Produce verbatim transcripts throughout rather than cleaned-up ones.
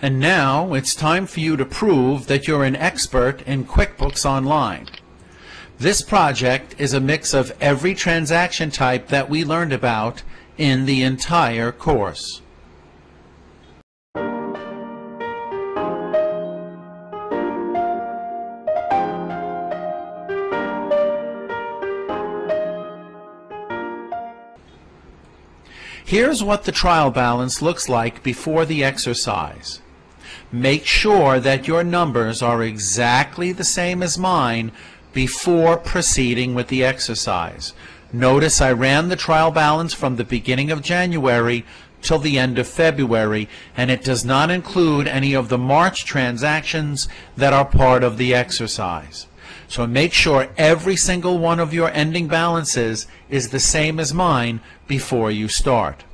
And now it's time for you to prove that you're an expert in QuickBooks Online. This project is a mix of every transaction type that we learned about in the entire course. Here's what the trial balance looks like before the exercise. Make sure that your numbers are exactly the same as mine before proceeding with the exercise. Notice I ran the trial balance from the beginning of January till the end of February, and it does not include any of the March transactions that are part of the exercise. So make sure every single one of your ending balances is the same as mine before you start.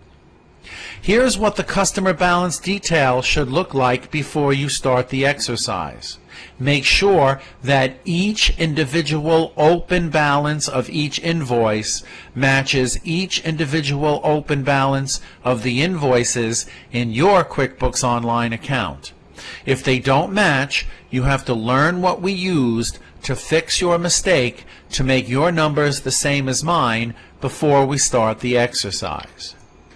Here's what the customer balance detail should look like before you start the exercise. Make sure that each individual open balance of each invoice matches each individual open balance of the invoices in your QuickBooks Online account. If they don't match, you have to learn what we used to fix your mistake to make your numbers the same as mine before we start the exercise.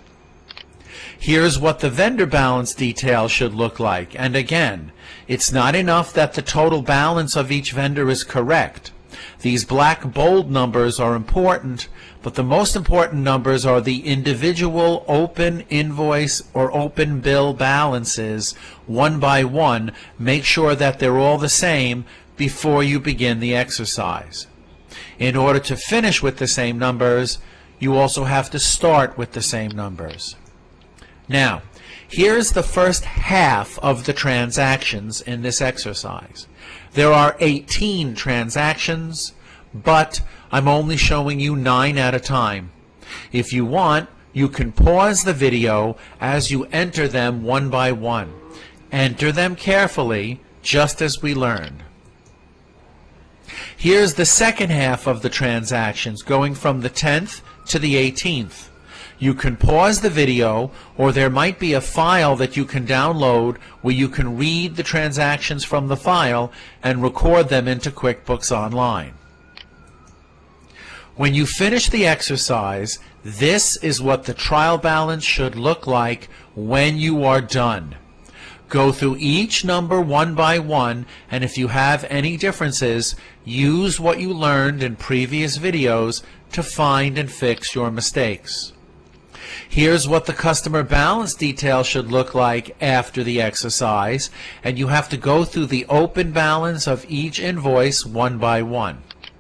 Here's what the vendor balance detail should look like, and again, it's not enough that the total balance of each vendor is correct. These black bold numbers are important, but the most important numbers are the individual open invoice or open bill balances one by one. Make sure that they're all the same before you begin the exercise. In order to finish with the same numbers, you also have to start with the same numbers. Now, here's the first half of the transactions in this exercise. There are eighteen transactions, but I'm only showing you nine at a time. If you want, you can pause the video as you enter them one by one. Enter them carefully, just as we learned. Here's the second half of the transactions, going from the tenth to the eighteenth. You can pause the video, or there might be a file that you can download where you can read the transactions from the file and record them into QuickBooks Online. When you finish the exercise, this is what the trial balance should look like when you are done. Go through each number one by one, and if you have any differences, use what you learned in previous videos to find and fix your mistakes. Here's what the customer balance detail should look like after the exercise, and you have to go through the open balance of each invoice one by one.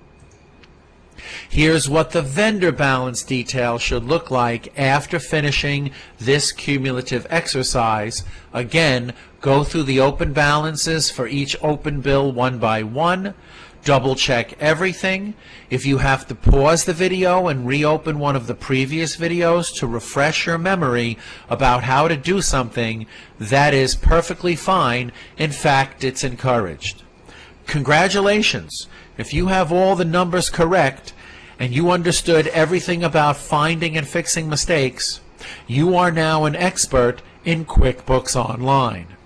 Here's what the vendor balance detail should look like after finishing this cumulative exercise. Again, go through the open balances for each open bill one by one. Double check everything. If you have to pause the video and reopen one of the previous videos to refresh your memory about how to do something, that is perfectly fine. In fact, it's encouraged. Congratulations! If you have all the numbers correct and you understood everything about finding and fixing mistakes, you are now an expert in QuickBooks Online.